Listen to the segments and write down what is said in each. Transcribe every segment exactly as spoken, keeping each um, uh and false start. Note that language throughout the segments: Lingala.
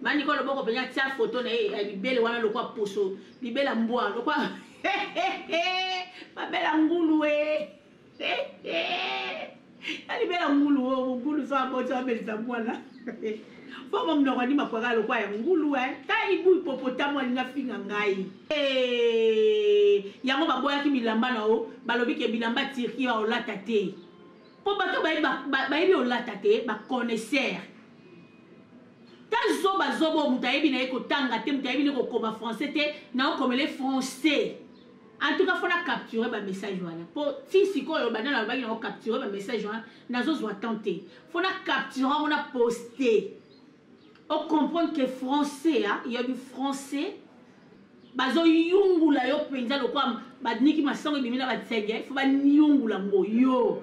Mani ko lo boko penya tia photo na e bibele wana lo kwa poso bibela mbwa lo kwa babela ngulu e ali bela ngulu o ngulu so abo so belisa mwana fo mo mno kwani makwaka lo kwa ngulu e ta ibu hippopotamu alinga finga ngai eh yango baboya ki bilamba na o balobi ke bilamba tirki ba olata te po bato ba ba ba olata te ba connaisseur zo bazobo mutayebi na eko tanga te mutayebi ne ko koma français te na ko les français en tout cas faut la capturer ba message wana po si siko yo bana na ba na capturer ba message wana nazo zo tenter faut la capturer on a poster on comprendre que français hein il y a du français bazo yungula yo penza lo kwa badniki masango bimina ba tsege faut ba yungula ngo yo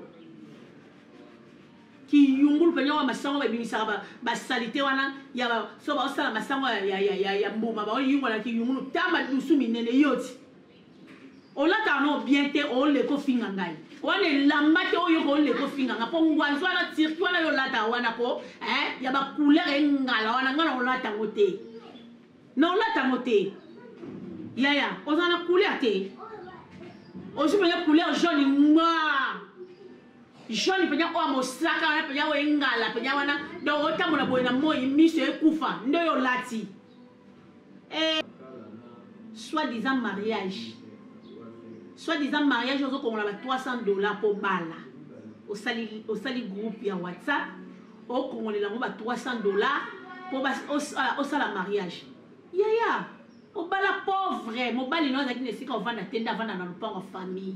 ki yungulu penyo wa masango ba bimisa ba ba salite wana ya ba so ba osala masango ya ya ya ya mbuma ba yungula ki yungulu tama dusu minene yoti olata no bien te o le ko finga ngai wana lamba te o yo ko le ko finga ngapo ngwanzo na tirki wana yo lata wana ko eh ya ba couleur engala wana ngana olata ngote na olata ngote ya ya ozana couleur te o je me couleur jaune noir Joni penya o mosaka na penya o engala penya wana do otamu na boyena moyi miso ekufa ndo yo lati eh soit disant mariage soit disant mariage ozo kongola ba trois cents dollars pour bala au sali au sali groupe ya WhatsApp o kongolela ngo ba trois cents dollars pour ba au sala mariage ya ya o bala pauvre mo bali no zakine sika ovanda tenda vanda na lupango famille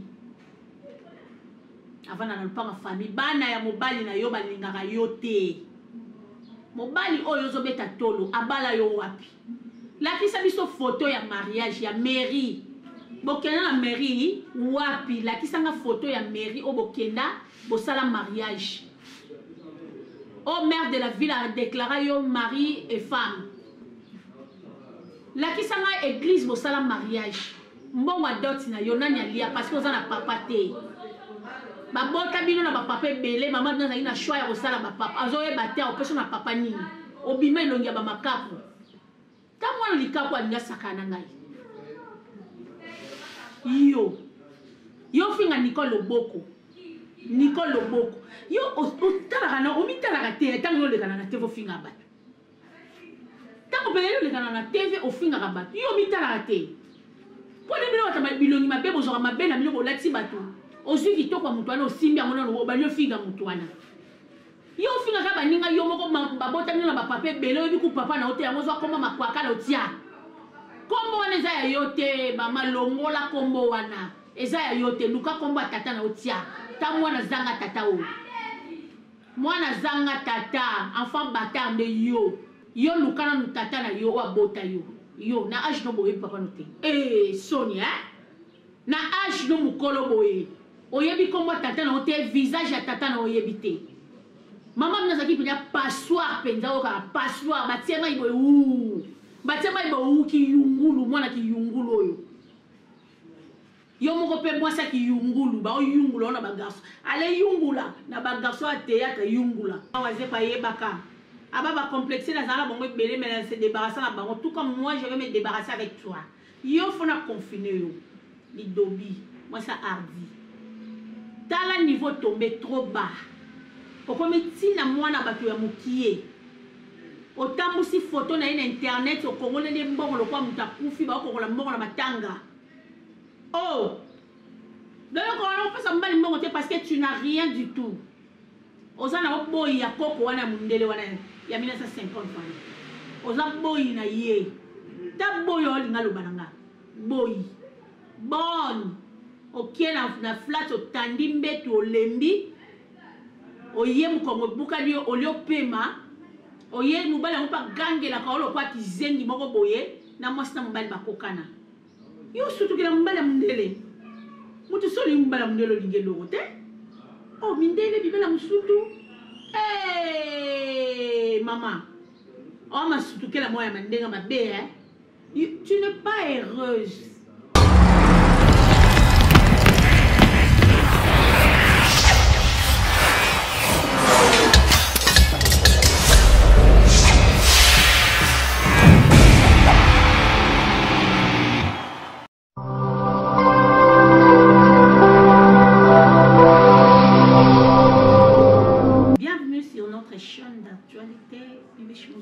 avant na lupango famille bana ya mobali na yo balingaka yo te mobali oyo zo beta tolo abala yo wapi la kisa biso photo ya mariage ya mairie bokenda na mairie wapi la kisa nga photo ya mairie o bokenda bosala mariage au maire de la ville a déclaré yo mari et femme la kisa nga église bosala mariage mbongo dot na yo nani alia parce que ozana papa te babota bino na bapapa ebele mama bino na choix ya kosala bapapa azoyeba te opesa na papa nini obima elongi ya bamakapu ta mwana likapu alinga sakana ngai yo yo finga Nicole Loboko Nicole Loboko yo otalaka na omitalaka te ntango yo lekana na T V ofinga bato ntango pele yo lekana na T V ofingaka bato yo omitalaka te po de bino batama bilongi mabe bozwaka mabe na bino bolati bato ozwi kitoko mutu wana osimbi yango nano obali ofinga mutu wana yo ofinga ka baninga yo moko babotami na bapapa ebele oyebi ku papa na yo te yango ozwa kombo makwaka na otia kombo wana eza ya yo te bamalongola kombo wana eza ya yo te luka kombo ya tata na otia ta mwana zanga tata oyo mwana zanga tata enfant bata nde yo yo luka na tata na yo abota yo yo na age no boye papa no te eh Sonia na age no mukolo boye oyebi kombo tata na ote visage ya tata na oyebi te mama mna zaki penya passoir penza oka passoir batiema ibo u batiema ibo u ki yungulu mwana ki yungulu oyo yo moko pe mwasa ki yungulu ba o yungulu na ba garçon ale yungula na ba garçon ateya ka yungula waze pa yebaka aba ba complexer na zala bongo belé mais se débarrasser na bango tout comme moi je vais me débarrasser avec toi yo fona confiner yo li dobi moi ça hardi tala niveau tombé trop bas okomi tina mwana bato ya mukie otambusi photo na ina internet okongole ne mbongo lokwa mutakufi ba okongola mbongo na matanga oh donc on peut s'en mbali mbongo te parce que tu n'as rien du tout ozana boy ya koko wana mundele wana ya mille neuf cent cinquante oza boy na ye ta boy olinga lobananga boy bon okie na na flat otandi mbetu olembi oye mukongo bukali olio pema oye mubali mpa gangela ka olo kwa kizengi moko boye na mwasi na mubali bakokana yo sutu kila mubali mundele mutu soli mubali mundele lingelo te oh mindele bibela musutu eh mama oh ma sutu kila moya mandenga mabe hein tu n'es pas heureuse.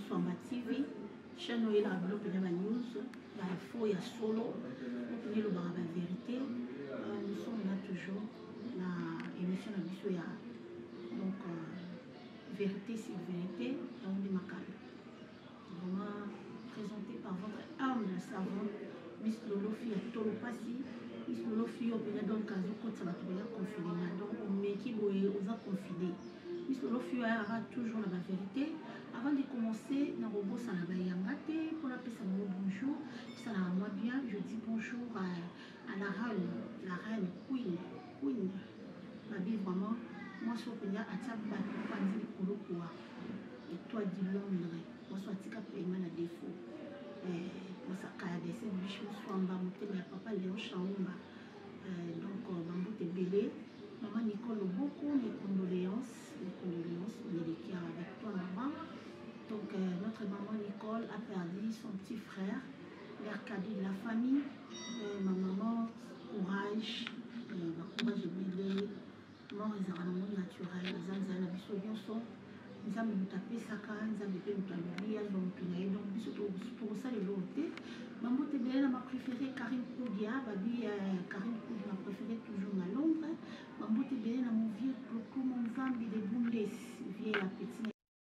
Swamba T V, chaîne où il a développé la news, la info, il y a solo, il y a la vérité. Nous sommes là toujours, la émission de Bissou, donc vérité sur vérité, on dit Macal. Vraiment présenté par votre humble savant, Miss Lolofi à Tolopassi. Miss Lolofi, on peut donc à Zoko, ça va te bien confiné, donc on met qui vous a confiné. Miss Lolofi aura toujours la vérité. Avant de commencer, na robot ça n'a pas yangate pour la paix ça bonjour. Ça n'a moi bien, je dis bonjour à, à la reine, la reine Queen, Queen. Ma vie vraiment, moi je suis à Tchaba, Panzi Kolokoa. Et toi du Londres, moi je suis à Tika Paiement à défaut. Moi ça a des bichons soit en bas, mon papa Léon Chaoumba. Donc, Bambo Tebele. Maman Nicole beaucoup, mes condoléances, mes condoléances, on est qui avec toi maman. Donc euh, notre maman Nicole a perdu son petit frère, l'air cadet de la famille. Euh, ma maman, courage, euh, ma courage est belé, mort ils ont un monde naturel, ils ont un abisso bien son, ils ont me tapé sa canne, ils ont me tapé le donc donc pour ça les l'autre. Maman Tebele m'a préféré Karine Koudia, babi Karine Koudia m'a préféré toujours à Londres. Maman Tebele na mon vieux beaucoup mon zambi de boulets, vieux la petite.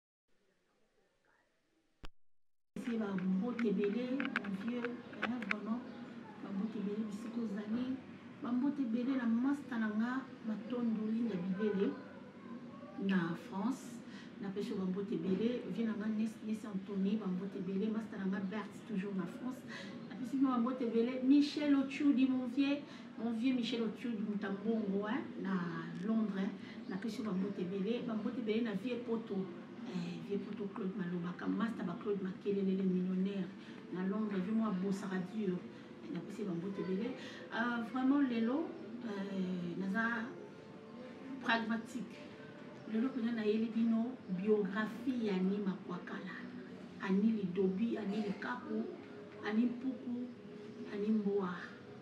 Maman Tebele, mon vieux, vraiment, Maman Tebele, bisiko zali, Maman Tebele la mastananga matondoli na bibele na France. Na pêche Bambo Tebele, vient à Ness Anthony, Bambo Tebele, Mastananga Bert, toujours en France. Na pêche Bambo Tebele, Michel Ochoudi, mon vieux, mon vieux Michel Ochoudi, Moutambongo, na Londres. Na pêche Bambo Tebele, Bambo Tebele, na vieux poto, vieux poto Claude Malobaka, Master Claude Makele, les millionnaires, na Londres, vu moi Bossara dur. Na pêche Bambo Tebele, vraiment, les lots, naza pragmatique. Le lot na yelibino biographie ya ni makwakala ani lidobi ani likaku ani puku ani mboa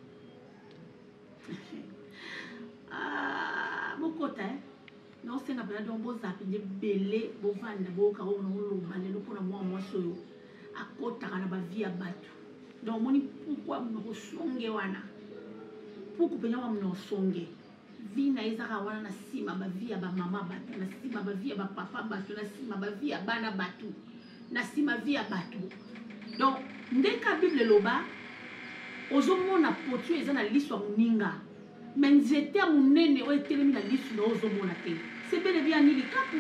ah bokota no senga bela don bozapi de belé bovanda boka ono loba le lokona mwa mwa soyo akota kana ba via batu donc moni puku amno songe wana puku penya amno songe vina ezaka wana na sima ba via ba mama batu na sima ba via ba papa batu na sima ba via bana batu na sima via batu donc ndeka bible loba ozomona potu eza na liswa muninga mais nzete munene o etelemi na lisu na ozomona te c'est bel et bien ni likapu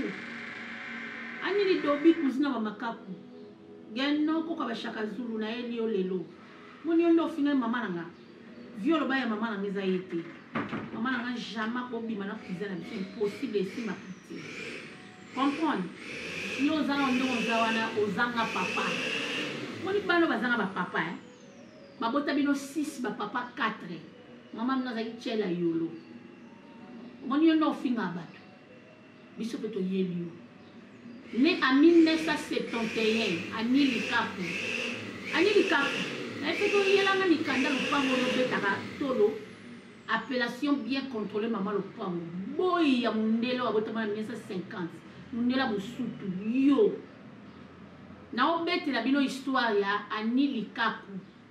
ani li dobi kuzina ba makapu geno ko ka ba shaka zulu na elio lelo moni ondo finga mama nanga violo ba ya mama nanga eza yete. Maman n'a jamais obligé à cuisiner, c'est impossible ici ma petite. Comprendre? Nous allons nous allons aux anga papa. On dit pas nous bazanga papa. Ma bota bino six, ma papa quatre. Maman nous a dit tchela yolo. On y no finga batu. Biso peto yelio. Né en mille neuf cent soixante et un à Nilikapu. À Nilikapu. Elle fait que yelanga ni kanda le pango no betaka tolo. Appellation bien contrôlée, maman le pango. Boy, ya mundelo a botama mille neuf cent cinquante. Mundela musutu yo. Na obete la bino histoire ya Ani Likaku.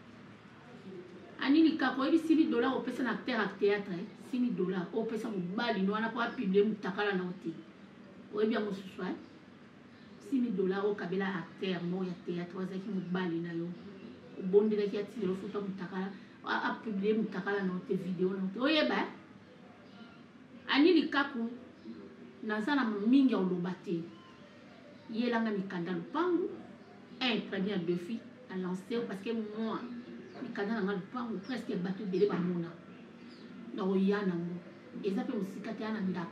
Ani Likaku, ebi six mille dollars au pesa na acteur à théâtre, six mille dollars au pesa mo bali no ana kwa publier mutakala na oti. Oyebi ya mususu hein. six mille dollars au kabela acteur mo ya théâtre wazaki mo bali na yo. Obondela ki ati le photo mutakala. A publié mutakala na te vidéo na te oyeba Ani Likaku nazana mingi ya olobate yelanga mikanda lupangu un premier deux filles à lancer parce que moi mikanda na lupangu presque bato belé ba mona na oyana mo eza pe musika te ana ndako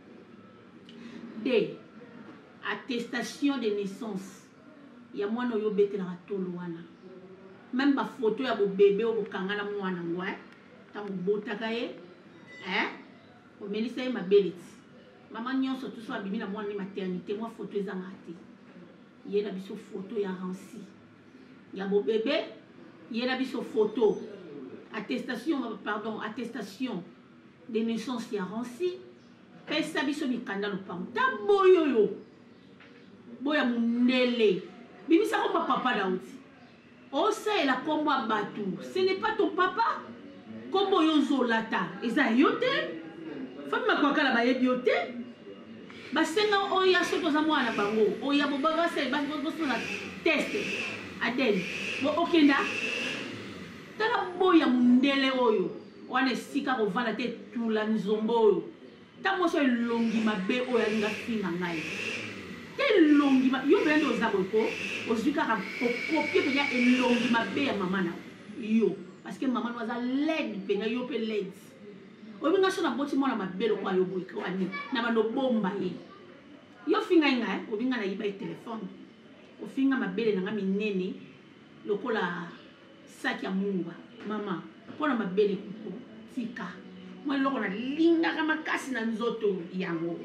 de attestation de naissance ya mwana oyo betela tolo wana. Même ma photo ya bo bébé au kangana mwana ngwa tango botaka ye hein o melisa ma beliti maman nyonso tout so abimi na mwana ni maternité moi photo ezanga te ye na biso photo ya ranci ya bo bébé ye na biso photo attestation pardon attestation de naissance ya ranci pesa biso mikanda lo pam ta boyo yo boya munele bimisa ko papa dauti osa ela kombo abatu ce n'est pas ton papa kombo yozo lata eza yote femme kwa kala ba yebi yote basenga oya soto za mwana bango oya bobaga se ba boso na test adel bo okenda tala boya mundele oyo wana sika ko vala te tula nzombo oyo tamo so elongi mabe oyo alinga finga ngai te elongi ma yo bende ozabo ko ozika ka kopie penya elongi mabe ya mama na yo parce que maman noza led penya yo pe led obinga so na boti mona mabe lo kwa yo boy ko ani na bando bomba ye yo finga nga obinga na yiba téléphone ofinga mabele na nga minene lokola saki ya munga mama pona mabele kuko tika moi loko na linga kama kasi na nzoto yango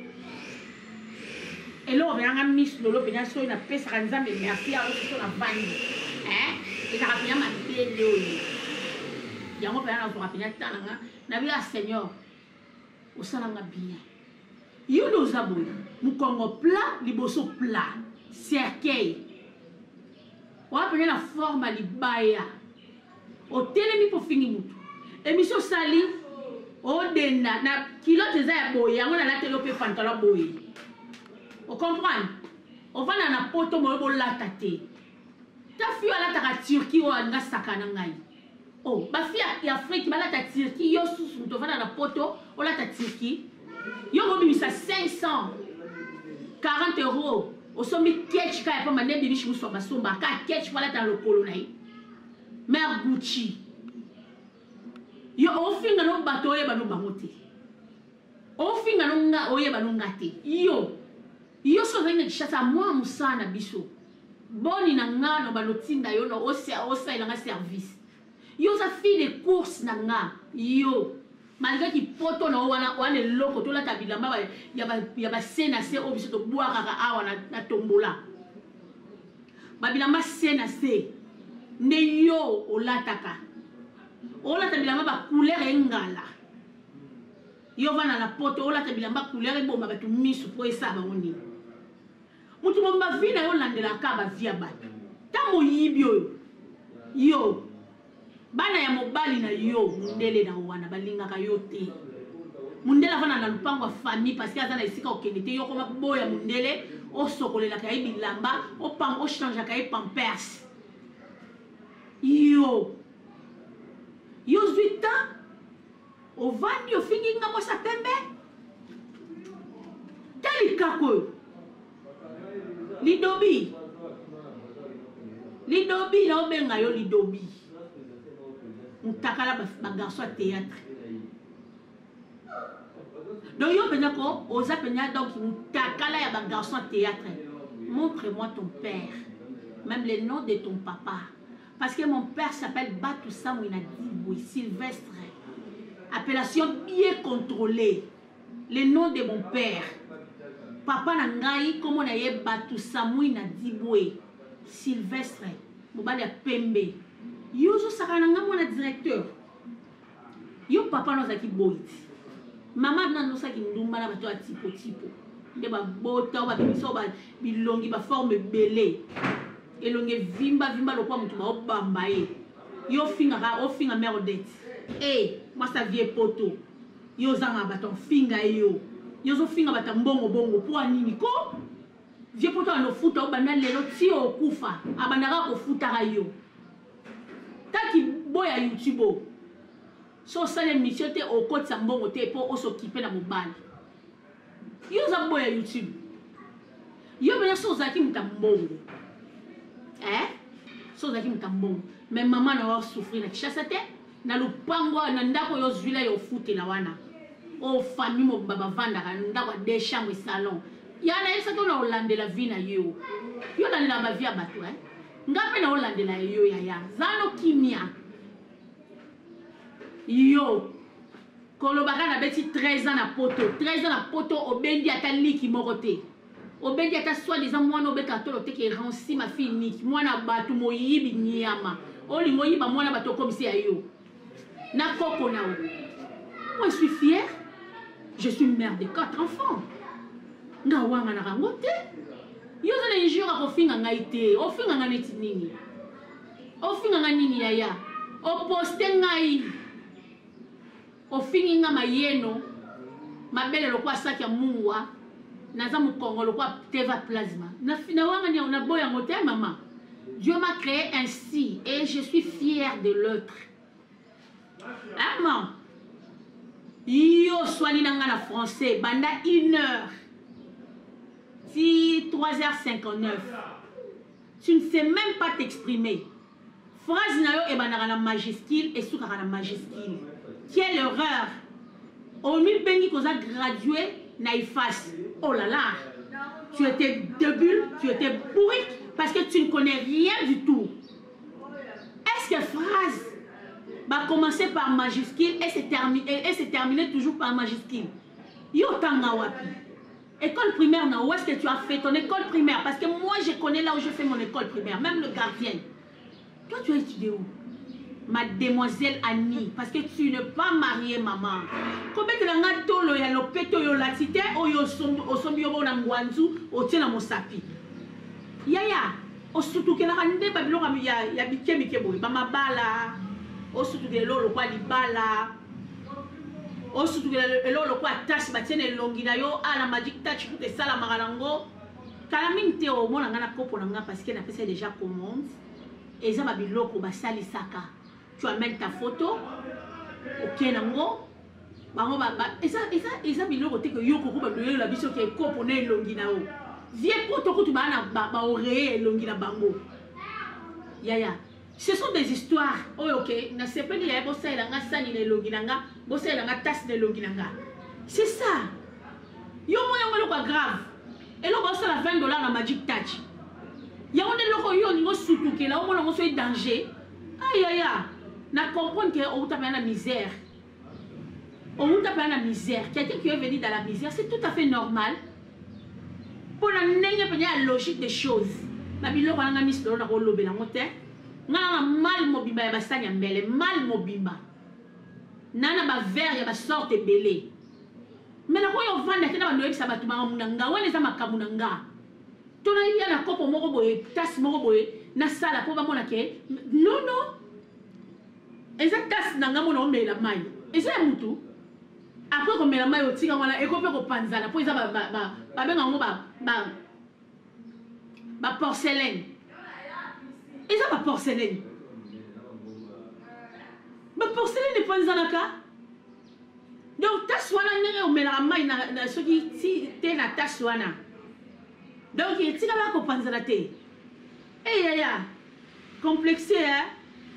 elo benanga miss lolo benya so na pesa kanzambe merci a so na bandi eh eza kapenya mabele oyo yango pena na so kapenya tananga na bila seigneur osalanga bien yo ndo zaboya mukongo plat liboso plat cercueil wapenya na forme libaya otelemi po fingi mutu emission sali odenda na kilote za ya boye yango na latelo pe pantalon boye o comprendre o vana na poto mo bo lata te ta fio alata ka Turquie o anga sakana ngai oh ba fia ya Afrique balata Turquie yo susu to vana na poto o lata Turquie yo mo bimisa cinq cent quarante euros o somi ketch ka ya pa mane bibishi muso basomba ka ketch wala ta lokolo nai mère Gucci yo ofinga no bato ye bano bangote ofinga no nga oye bano ngate yo yo so venga kishasa mwa musana biso boni na ngano bano tinda yo no osia osa ila nga service yo sa fi de course na nga yo malgré ki poto na wana wana loko to la tabilamba ya ba ya ba sena se obiso to boaka ka awa na, na tombola babilamba sena se ne yo olataka ola tabilamba ba couleur engala yo vana na poto ola tabilamba couleur eboma batu misu po esaba ngoni mutu bomba vina yo landela ka ba via batu tamo yibyo yo bana ya mobali na yo mundele na wana balingaka yo te mundele vana na lupango wa famille parce que azana isika okende te yo koma boya mundele osokolela ka ibilamba opang o change ka pampers yo yo zuita ovandi ofingi nga mosa pembe tali kako lidobi lidobi na obenga yo lidobi mutakala ba garçon théâtre donc yo penya ko oza penya donc mutakala ya ba garçon théâtre montre-moi ton père même le nom de ton papa parce que mon père s'appelle Batou Samouina Diboui Sylvestre appellation bien contrôlée le nom de mon père papa na ngai comme on a ye Batou Samouina Diboui Sylvestre mobali ya pembe yo zo sakana nga mwana directeur yo papa no zaki boiti mama na no saki ndumba na bato ya tipo tipo nde ba bota ba biso ba bilongi ba forme belé elonge vimba vimba lokwa mutu ba obamba ye yo finga ka o finga mère dette eh moi ça vie poto yo zanga bato finga yo yo zo finga bata mbongo bongo po anini ko vie poto no futa obanda lelo ti okufa abandaka ko futa ka yo taki boya YouTube so sale mission te o kotsa mbongo te po oso kipe na mobali yo za boya YouTube yo bena so zaki mutambongo eh so zaki mutambongo mais maman na wa souffrir na kishasa te na lupango na ndako yo zwila yo fute la wana o famille mo baba vanda ka ndako de chambre salon yana esa ko na olande la vie na yo yo na la ba vie abato eh ngape na olande la yo ya ya zano kimia yo kolobaka na beti treize ans na poto treize ans na poto obendi ata liki moko te obendi ata soi-disant mwana obeka tolo te ke ranci ma fille niki mwana batu moyibi nyama olingo yiba mwana bato komisi ya yo na koko na o moi je suis fière je suis mère de quatre enfants nga wanga na rango te Yo zo na injure ko finga ngai te. O finga nga neti nini. O finga nga nini yaya. O poste ngai. O fingi nga mayeno. Mabele lokwa saki ya mungwa. Naza mukongo lokwa teva plasma. Na fina wanga ni na boya ngote maman. Dieu m'a créé ainsi et je suis fière de l'autre. Maman. Yo soigné dans la français, banda une heure. Si trois heures cinquante-neuf. Tu ne sais même pas t'exprimer. Phrase na yo e banda na majuscule et soukara na majuscule. Quelle erreur. On lui bengi qu'on a gradué na ifas. Oh là là. Tu étais débile, tu étais bourrique parce que tu ne connais rien du tout. Est-ce que phrase va commencer par majuscule et se terminer, et se terminer toujours par majuscule? Yo tanga wapi. École primaire, na où est-ce que tu as fait ton école primaire? Parce que moi je connais là où je fais mon école primaire, même le gardien. Toi tu as étudié où? Mademoiselle Annie, parce que tu n'es pas mariée, maman. Combien de langues tolo ya lopeto yo latite o yo sombi yo na ngwanzu o tena mosapi. Yaya, o sutu ke la kande babilo ya ya bike bike boy, ba mabala. O sutu ke lolo kwa libala. O sutu ke lolo kwa tache ba tene longi na yo ala magic touch pour te sala marango. Kala minte o mona ngana kopo na nga parce que na pesa déjà commande. Et ça babilo ko ba sali saka. Tu amènes ta photo, ok nango, bango ba et ça et ça et ça bilo côté que yo koko ba doyo la biso ke kopo na elongi na o. Viens pour to tu ba na ba oré elongi na bango. Yaya, ce sont des histoires. Oh ok, na sepeli ya bo sa ila nga sani na elongi na nga, bo sa ila nga tasse na elongi na nga. C'est ça. Yo mo yango lo grave. Et lo ba sa la vingt dollars na magic touch. Ya on est loko yo ngo sutu ke la o mo ngo so danger. Aïe aïe aïe. Na comprendre que on tape la misère. On tape la misère. Quelqu'un qui est venu dans la misère, c'est tout à fait normal. Pour la la logique des choses. Na bilo ko nga mis do na ko lobela ngote. Nga na mal mobimba ya basanya mbele, mal mobimba. Nana ba verre ya ba sorte belé. Mais na ko yo vanda tena ba noyebi sabatu ba munanga, wele za makamunanga. Tona ya na kopo moko boye, tas moko boye, na sala po ba mona ke. Non non. Et ça casse nanga mona omela mai. Et ça mutu. Après qu'on mela mai otika wana eko pe ko panzana po isa ba ba ba ba benga ngo ba ba ba porcelaine. Et ça ba porcelaine. Ba porcelaine panzana ka. Donc taswana nere omela mai na na soki si te na taswana. Donc il tika ba ko panzana te. Eh ya ya. Complexé hein.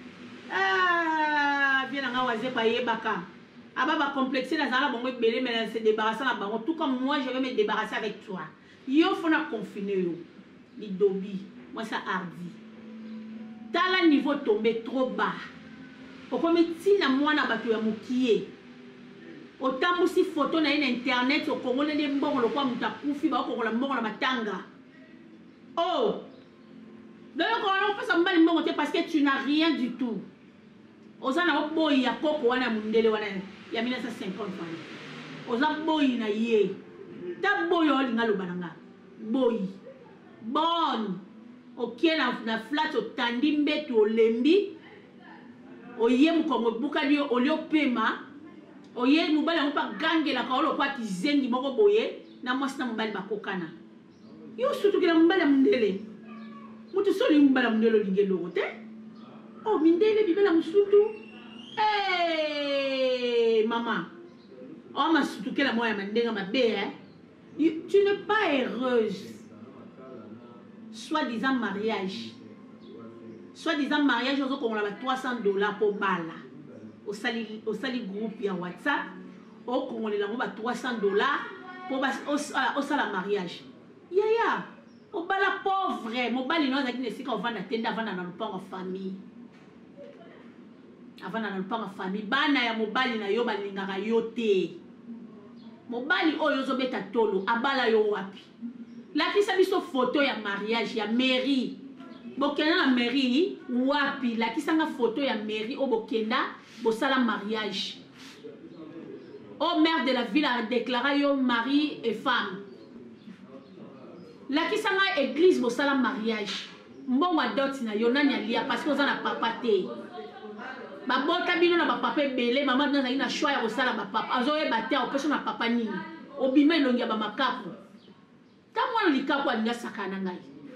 Ah, bien nga waze pa yebaka. Aba ba complexer la zala bongo belé mais se débarrasser la bango tout comme moi je vais me débarrasser avec toi. Yo fona confiner yo. Li dobi, moi ça hardi. Tala niveau tombé trop bas. Okome tina mwana bato ya mokié. Otambu si photo na ina internet au Congo ne mbongo lo kwa mutakufi ba ko la mbongo na matanga. Oh. Donc on peut s'en mbali mbongo te parce que tu n'as rien du tout. Ozana boy ya koko wana mundele wana ya mille neuf cent cinquante fani. Oza boy na ye. Ta boy o linga lo bananga. Boy. Bon. Ok na na flat o tandi mbetu o lembi. Oye mukongo bukali o lio pema. Oye mubali mpa gange la kaolo kwa kizengi moko boye na mwasina mubali bakokana. Yo sutu kila mubali mundele. Mutu soli mubali mundele lingelo te. Oh, mindele bibela musutu. Hey, maman. Oh, ma sutu que la moya mandenga ma bé, tu n'es pas heureuse. Soi-disant mariage. Soi-disant mariage, on a trois cents dollars pour bala. Au sali, au sali groupe ya WhatsApp. Au Congo, on a trois cents dollars pour au sala mariage. Ya ya. Au bala pauvre. Mon bali non, qui ne sait qu'on va n'attendre avant dans le port en famille. Avant na pas ma famille bana ya mobali na yo balingaka yo te mobali oyo zo beta tolo abala yo wapi la kisa biso photo ya mariage ya mairie bokenda na mairie wapi la kisa nga photo ya mairie o bokenda bosala mariage au maire de la ville a déclaré yo mari et femme La qui s'en a église pour ça mariage. Bon wa dot na yo nani alia parce que on a papa te. Ba bota bino na ba papa belé maman na ina choix ya osala ba papa. Azo e baté o pesa na papa nini. Obima elongi ba makapo. Ta mwana likapo alinga sakana ngai.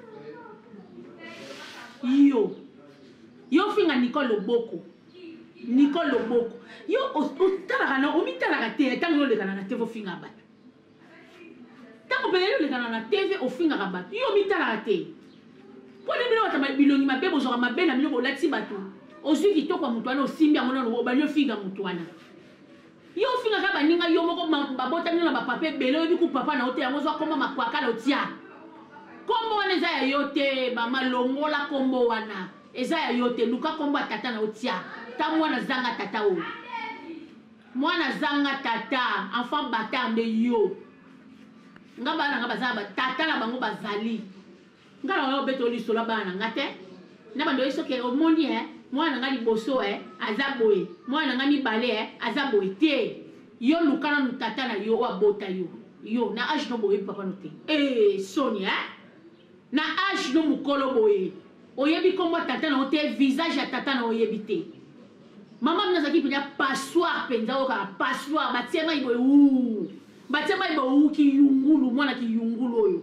Yo. Yo finga Nicole Loboko. Nicole Loboko. Yo otala na omitala te tango le kana na te vo finga ba. Tango belé le kana na T V o finga ba. Yo mitala te. Pour les millions de bilongi ma bébé aux ma belle amie au lati bateau. Ozu qui toko mutuana osimbi amono no banyo finga mutuana. Yo finga ka baninga yo moko babota nina ba papa belo bi ku papa na ote yango zo komba makwaka na otia. Kombo wana eza ya yote mama longola kombo wana. Eza ya yote luka kombo tata na otia. Ta mwana zanga tata o. Mwana zanga tata enfant bata de yo. Ngaba na ngaba zaba tata na bango bazali. Ngala obeto lisola bana ngate na bando eso ke omondi eh mwana ngali boso eh azaboe mwana ngami bale eh azaboe te yo lukana nutata na yo abota yo yo na age no boye papa note eh Sonia na age no mukolo boye oyebi kombo tata na ote visage ya tata na oyebi te mama mna zaki pina passoir penza oka passoir batiema ibo u batiema ibo u ki yungulu mwana ki yungulu oyo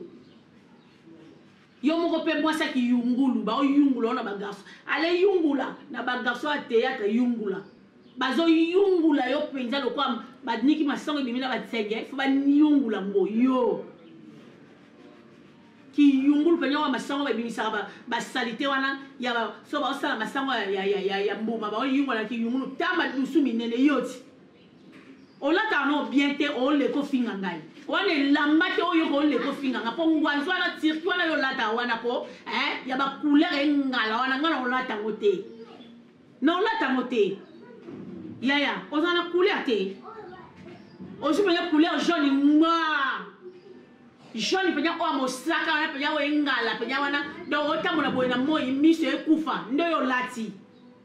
yo moko pe mwasa ki yungulu ba o yungulu na ba garçon ale yungula na ba garçon a théâtre yungula bazo yungula yo penza lo kwa ba niki masango bimina ba tsege fo ba yungula ngo yo ki yungulu pe nyawa masango ba bimisa ba ba salite wana ya ba so ba osala masango ya ya ya ya mbuma ba o yungula ki yungulu tama dusu minene yoti olata no bien te o le ko finga ngai wane lambate oyo ko le ko finga ngapo ngwanzwa na circuit wana yo lata wana ko eh ya ba couleur ngala wana ngana olata ngote na olata ngote ya ya ozana couleur te ozu penya couleur jaune noir jaune penya o mosaka wana penya o ngala penya wana do otamona boye na moyi miso ekufa ndo yo lati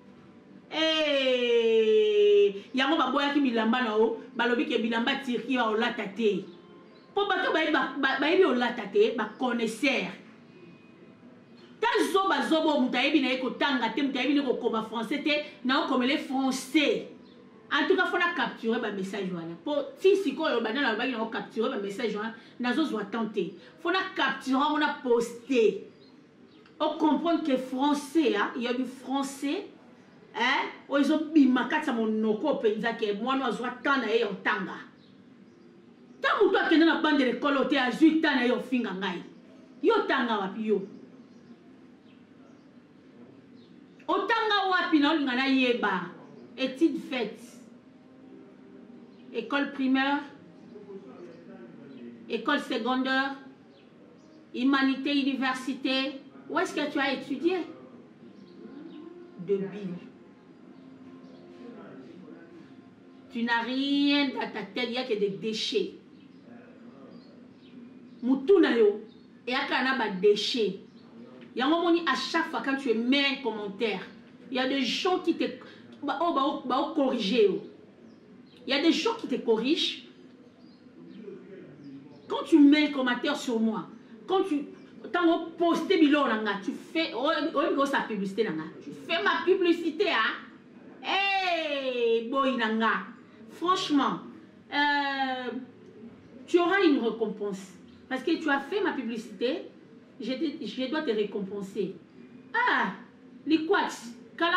eh yango baboya ki bilamba na o balobi ke bilamba tirki ba olata te po bato ba ba ba olata te ba connaisseur ta zo ba zobo mutayebi na eko tanga te mutayebi ne ko koma français te na o komele français en tout cas faut la capturer ba message wana po si siko yo bana na ba na capturer ba message wana nazo zo tenter faut la capturer on a poster on comprendre que français hein il y a du français eh ozo bima katsa monoko penza ke mwana azwa tana e otanga ta mutu akende na bande l'école ote azwi tana e ofinga ngai yo tanga wapi yo otanga wapi na olinga na yeba étude faite école primaire école secondaire humanité université où est-ce que tu as étudié de Bill. Tu n'as rien dans ta tête, il n'y a que des déchets. Moutuna yo, et à kanaba déchets. Il y a un moment à chaque fois quand tu mets un commentaire, il y a des gens qui te bah oh bah bah corriger. Il y a des gens qui te corrigent. Quand tu mets un commentaire sur moi, quand tu quand tu postes biloranga, tu fais oh oh sa publicité nanga, tu fais ma publicité hein. Hey boy nanga. Franchement, euh, tu auras une récompense. Parce que tu as fait ma publicité, je, te, je dois te récompenser. Ah, les quats.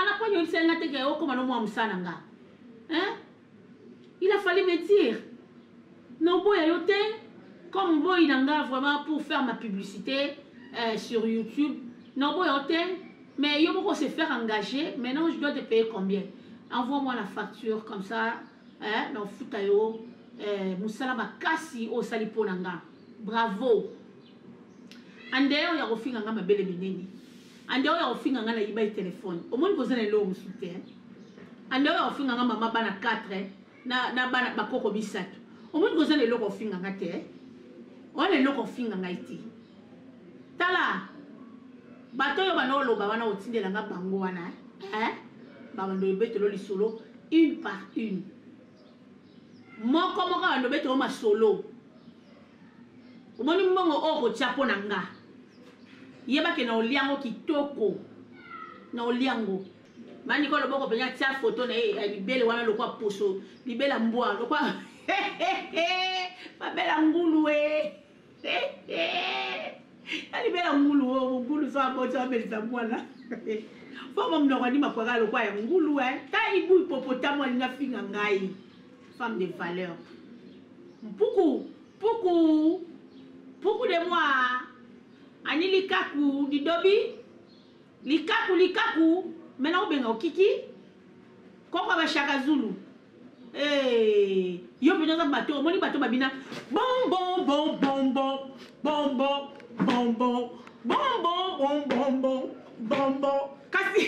Hein? Il a fallu me dire. Non, boy, comme boy nanga vraiment pour faire ma publicité euh, sur YouTube. Non, boy, mais il faut se faire engager. Maintenant, je dois te payer combien? Envoie-moi la facture comme ça. Eh, non futayo eh musala makasi o salipo nanga bravo andeo ya kofinga nga mabele minene andeo ya kofinga nga na iba téléphone o moni kozana lo musute andeo ya kofinga nga mama bana quatre na na bana bakoko bisatu o moni kozana lo kofinga nga te o le lo kofinga nga iti tala bato yo bana oloba wana otindela nga bango wana eh ba bando betelo lisolo une par une. Moi, comment on a besoin de solo? omoni mbongo oko chapo nanga yeba ke na oliango kitoko na oliango mani ko loboko penya tia photo na e libele wana lokwa poso libela mbwa lokwa babela ngulu we libela ngulu wo ngulu sa bo cha belisa mwana fama mnoko ni makwaka lokwa ya ngulu we ta ibu hippopotamu alinga finga ngai femme de valeur beaucoup beaucoup beaucoup de moi ani likaku di dobi likaku likaku mena ubenga okiki koko ba Shaka Zulu eh yo bino za bato moni bato babina bon bon bon bon bon bon bon bon bon bon bon bon bon bon bon kasi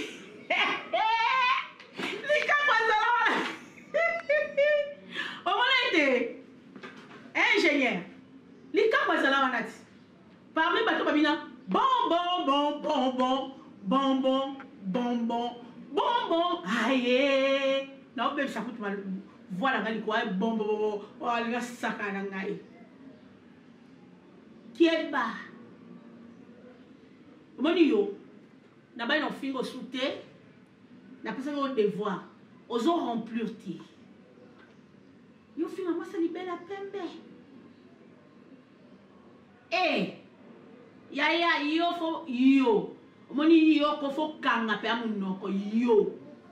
likaku azala omonete ingénieur likaku azala wanati parmi bato babina bon bon bon bon bon bon bon bonbon bonbon aye na obe sakutu ma voilà ngali quoi bonbon o alinga saka na ngai kieba moni yo na ba no fingo souté na pesa ko devoir ozo remplir ti yo finga moi ça libère pembe eh ya ya yo fo yo omoni yo ko fo kanga pe amunoko yo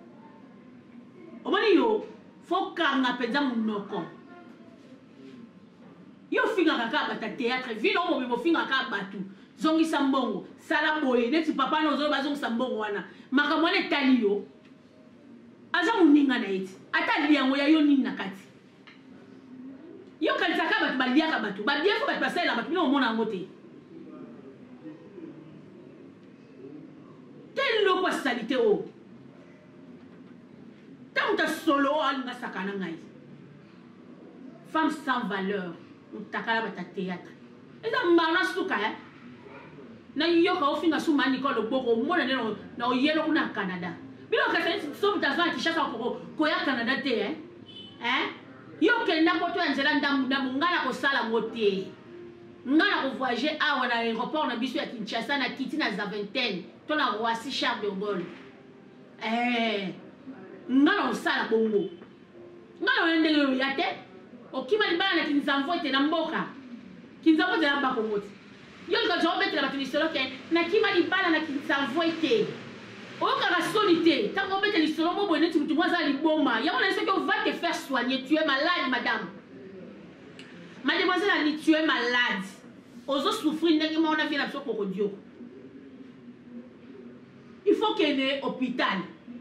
omoni yo fo kanga pe amunoko yo finga kaka bata théâtre vino mo mo finga kaka batu zongi sambongo sala boye neti papa no zo bazongi sambongo wana makamone tali yo aza muninga na eti ata liango ya yo nini nakati yo kalisa ka batu baliaka batu babia ko batu basala batu bino mona ngote tellement quoi salité oh tant ta solo alinga sakana ngai femme sans valeur utakala bata théâtre eza mbana suka eh na yoka ofinga suma ni ko loboko mona neno na oyelo kuna Canada bilo ka tani so mtazama kishaka ko ko ya Canada te eh eh yo kenda ko to nzela ndamu ndamu ngala ko sala ngote ngala ko voyager awa na aéroport na biso ya Kinshasa na kiti na za vingtaine to na Roissy Charles de Gaulle eh ngala ko sala bongo ngala ndenge ya te okima libana na kinzamvo te na mboka kinzamvo de la bako ngoti yo ka jobe te la batinisolo ke na kima libana na kinzamvo te oka ka solité ta ko bete lisolo mo bonne tu tu moi za liboma ya on sait que on va te faire soigner, tu es malade madame mademoiselle Ali, tu es malade ozo souffrir ndenge mo na vie na biso kokodio il faut qu'elle ait hôpital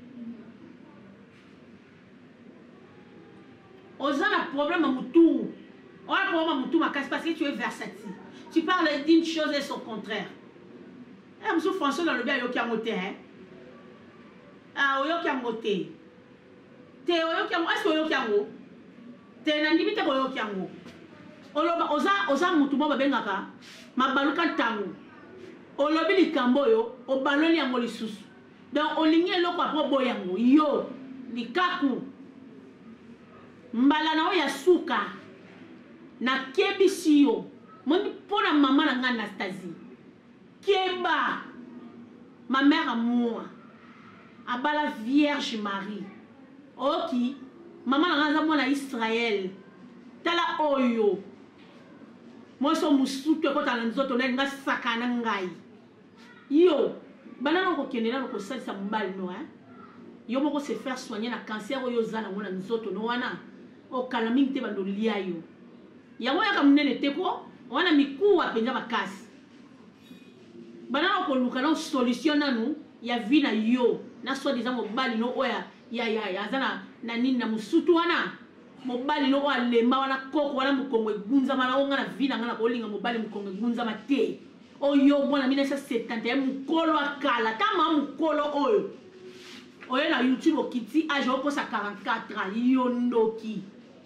oza na problème à mutu on a problème à mutu parce que tu es versatile tu parles d'une chose et son contraire eh monsieur François dans le bien yo qui a monté hein ah oyo kyango te te oyo kyango est-ce oyo kyango te na ndimi te oyo kyango oloba oza oza mutu mo babengaka mabaluka tango olobi likambo yo obaloli yango lisusu donc olingi eloko apro boyango yo likaku mbala na oya suka na kebisi yo moni pona mama na nga Anastasie keba ma mère à moi abala Vierge Marie oki mama na nga mwana Israël tala oyo moi so musutu ko tala nzoto na nga sakana ngai yo banana ko kenela ko salisa mbali no hein yo moko se faire soigner na cancer oyo zana mona nzoto no wana o kalami te bando lia yo yango ya kamnene te ko wana mikuwa penja makasi banana ko luka na solution nanu ya vie na yo na so disant mobali no oya ya ya ya zana na nini na musutu wana mobali no oya lemba wana koko wana mukongo egunza mana onga na vie na ngana ko linga mobali mukongo egunza mate oyo bona mille neuf cent septante et un mukolo akala kama mukolo oyo oyo na YouTube okiti age oko sa quarante-quatre ans yo ndoki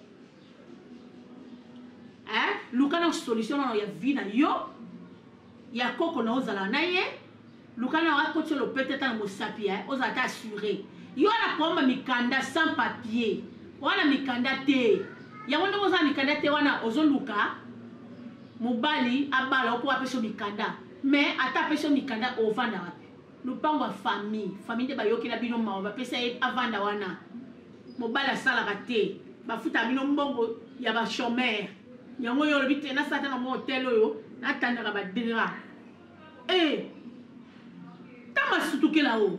hein luka na solution na ya vie na yo ya koko na ozala na ye lukana wa kote lo peut-être na mosapi hein oza ta assuré yo na pomba mikanda sans papier wana mikanda te ya wona moza mikanda te wana ozoluka mobali abala ko apesho mikanda mais ata apesho mikanda ovanda wapi lupango ya famille famille nde bayokela bino mawa bapesa ye avanda wana mobali asalaka te bafuta bino mbongo ya bachomere yango oyo olobi te nasata na mo hotel oyo natandaka badira e tama sutukela o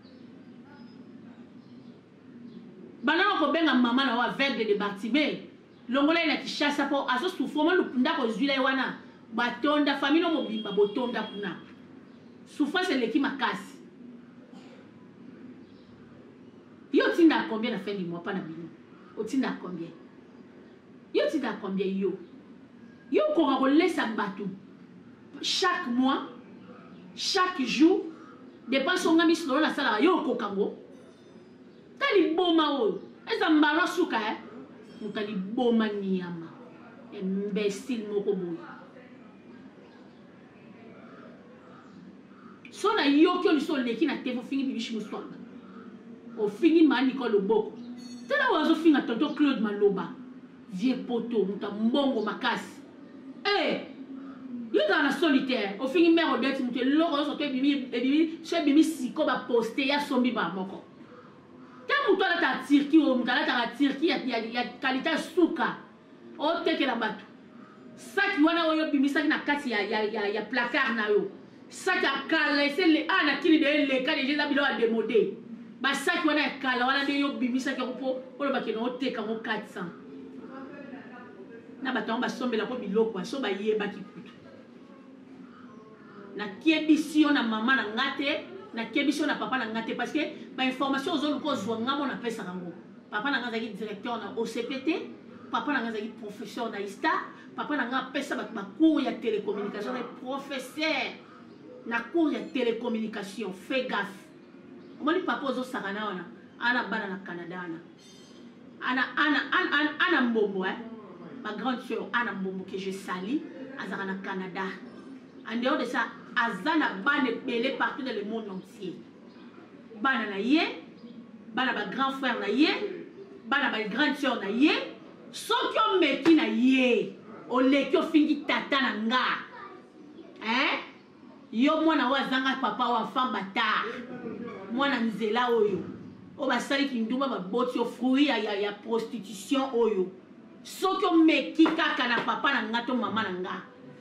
banana kobenga mama na wa verde de Bartibé longola ina kishasa po aso sufoma ndako zwila wana batonda famille mobimba botonda kuna souffrance leki makasi yo tinda combien la fin du mois pas na bino o tinda combien yo tinda combien yo yo ko ko laisser batou chaque mois chaque jour dépense on ngami solo la sala yo ko kango tali boma o eza mbalo suka eh mutali boma niyama imbécile moko boy so na yo ki oliso leki na tevo fingi bibishi muswanga o fingi mani ko loboko tena wazo finga tonto Claude Maloba vieux poto muta mbongo makasi eh yo dans la solitaire o fingi mère odeti muté loko so to bimi bimi che bimi siko ba poster ya sombi ba moko ta muto la ta tirki o mutala ta tirki ya ya qualité suka o teke la batu saki wana oyo bimi saki na kati ya ya ya placard na yo saki akala ese le ana kili de le kali je zabilo a démodé ba saki wana akala wana de yo bimi saki ko polo ba keno teka ngo quatre cents na bato ba sombela ko biloko so ba yeba kikutu na kiebisio na mama na ngate na kiebisio na papa na ngate parce que ba information zo ko zwa ngamo na pesa kango papa na ngazaki directeur na O C P T papa na ngazaki professeur na I S T A papa na nga pesa ba cours ya télécommunication na professeur na cours ya télécommunication fais gaffe omoni papa zo sakana wana ana bana na Canada ana ana ana ana ana mbombo eh ma grande sœur ana mbombo que je salue azaka na Canada en dehors de ça azana bana belé partout dans le monde entier bana na ye bana ba grand frère na ye bana ba grande sœur na ye sokyo meki na ye olekyo fingi tata na nga hein yo mwana wa zanga papa wa famba ta mwana nzela oyo o basali kinduma ba boti o fruit ya ya prostitution oyo sokyo meki kaka na papa na nga to mama na nga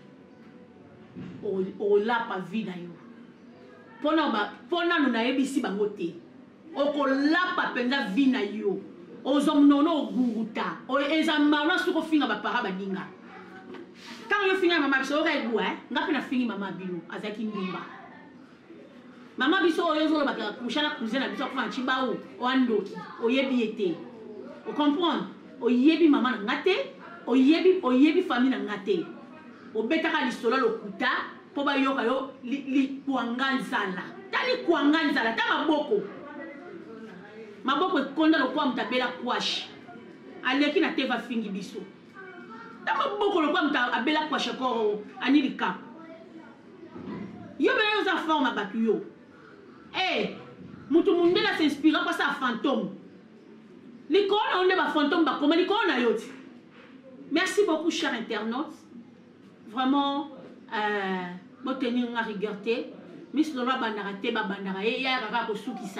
o o la pa vida yo pona ba pona no na yebisi bango te o ko la pa penza vina yo o zomnono guruta o ezamana suko finga ba para baninga quand yo finga mama biso ka egu eh ngapi na fingi mama bino azaki ndimba mama biso oyo zo ba ka kushana kuzena biso kwa chiba o o andoki o yebi ete o comprendre o yebi mama na ngate o yebi o yebi famille na ngate o betaka lisolo lokuta po ba yoka yo li, li kuanganzala tali kuanganzala ta maboko maboko konda lokwa mtabela kwashi aleki na teva fingi biso ta maboko lokwa mta abela kwashi ko ani lika yo bele yo za forme batu yo eh mutu mundela s'inspire kwa sa fantôme likona on ne ba fantôme ba koma likona yoti. Merci beaucoup chers internautes vraiment euh bo tenir nga rigueuté mis lo ba bandara te ba bandara e ya ka ko sukisa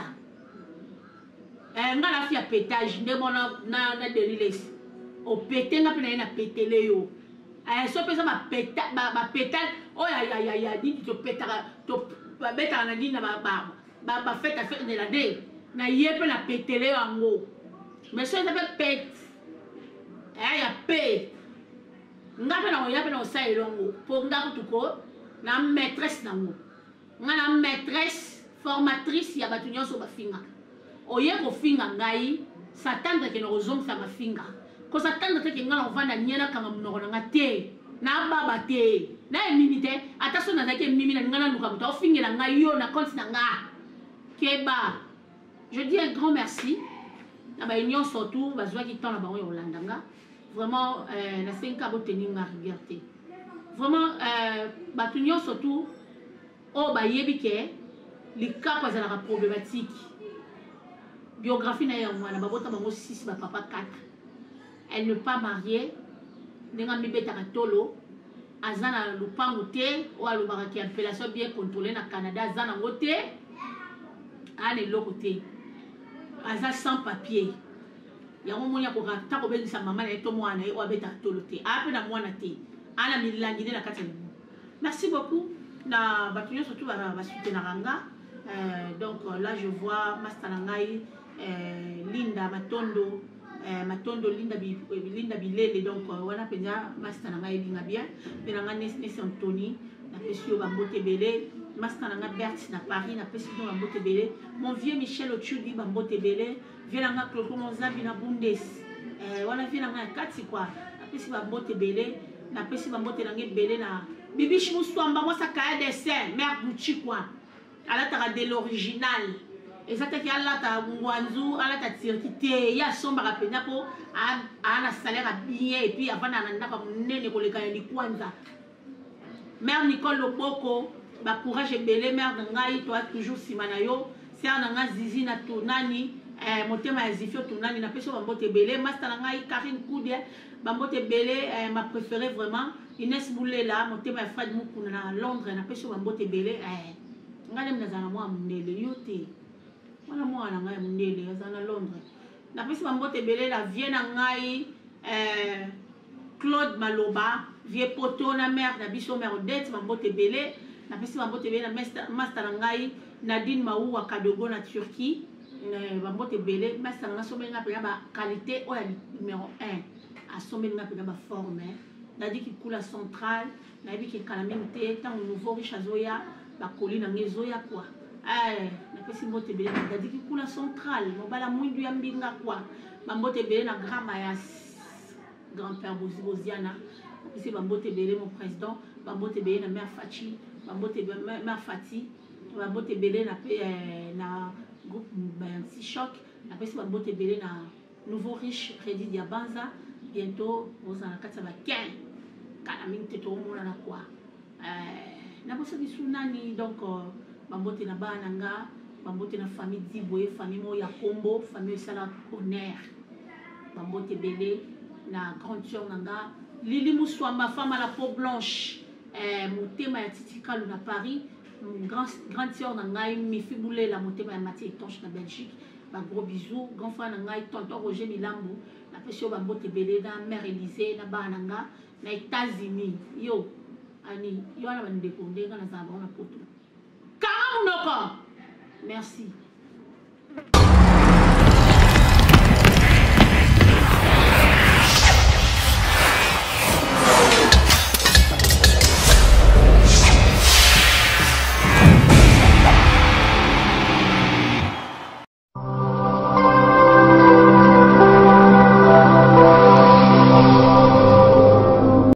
eh nga la fi a pétage nde bona na na deliles o pété nga pena na pétele yo eh so pesa ba péta ba ba pétal oh ya ya ya ya di to pétara to ba beta na dina ba ba ba ba fête fête de la dé na yepe na pétele yango mais ça s'appelle pète eh ya pète nga pena o ya pena o sai longo pour nga kutuko na maîtresse nango nga na maîtresse formatrice ya batu nyonso bafinga oye ko finga ngai s'attendre que nos hommes ça mafinga ko s'attendre que nga na vanda nyena kanga mnoko na te na baba te na minute attention na zake mimi na ngana luka buta ofingela ngai yo na compte na nga keba. Je dis un grand merci na ba union surtout bazwa ki temps na ba yo landanga vraiment euh na cinq abo tenir ma liberté vraiment euh batu union surtout o ba yebi ke li ka kwa za la problématique biographie na ya mwana babota bango six ba papa quatre elle ne pas mariée nenga mi beta tolo azana lupango te o alobaka ki appellation bien contrôlée na Canada azana ngote ane loko te aza sans papier yango monya ko ta ko belisa mama na to mwana o abeta tolo te ape na mwana te ana milangi na kati. Merci beaucoup na batuyo surtout ba ba soutenaranga. Euh, donc là je vois Mastalangai euh, Linda Matondo euh, Matondo Linda bi, Linda Bilele donc wana penza Mastalangai linga bien penanga Ness Anthony na pesio ba mbote belé Mastalanga Bert na Paris na pesio ba mbote belé mon vieux Michel Ochudi ba mbote belé vielanga Cloko Monzabi na Bundes euh, wana vielanga kati quoi na pesio ba mbote belé na pesio ba mbote nanga belé na Bibish Mouswamba moi ça kaya dessin mère Gucci quoi alata de l'original et ça qui alata ngwanzu alata tirkite ya somba kapenya ko ana salaire bien et puis avant nanda ka munene ko leka ni kwanza mère Nicole Loboko ba courage belé mère ngai toi toujours simana yo c'est nanga zizi na tonani eh motema yazifio tonani na peso bambote belé master ngai Karine Koudie bambote belé eh, ma préférée vraiment Inès Boulela motema Fred Mukuna na Londres na peso bambote belé eh ngale mnazana mwa mndele yote mwana mwana ngai mndele azana Londres na pesi bambote belé la vienne ngai euh Claude Maloba vie poto na mère na biso mère Odette bambote belé na pesi bambote belé na master master ngai Nadine Maou wa Kadogo na Turquie bambote belé master ngai somenga pe ba qualité o ya numéro un a somenga pe ba forme nadi ki kula centrale na bi ki calamité tant nouveau riche azoya bakoli na ngezoya quoi eh na pesi mbote belé na dadi ki kula centrale mobala mwindu ya mbinga quoi bambote belé na grand mayas grand-père Boziana pesi bambote belé mon président bambote belé na mère Fachi bambote mère Fati bambote belé na pe na groupe ben si choc na pesi bambote belé na nouveau riche crédit ya Banza bientôt vous en kata ba ken kana minte to mona na quoi eh na bosa bisunani donc bambote na bana nga bambote na famille Diboye famille mo ya Kombo famille sala honneur bambote belé na grande sœur nanga Lili Mouswamba femme à la peau blanche eh motema ya Titikalu na Paris grand grande sœur nanga Mifi Boulé la motema ya Mathieu Tonche na Belgique ba gros bisous grand frère nanga tonton Roger Milambo na pesio bambote belé na mère Élysée na bana nga na États-Unis yo ani yo ana bande ko ndenga na zaba na poto kama munoko merci.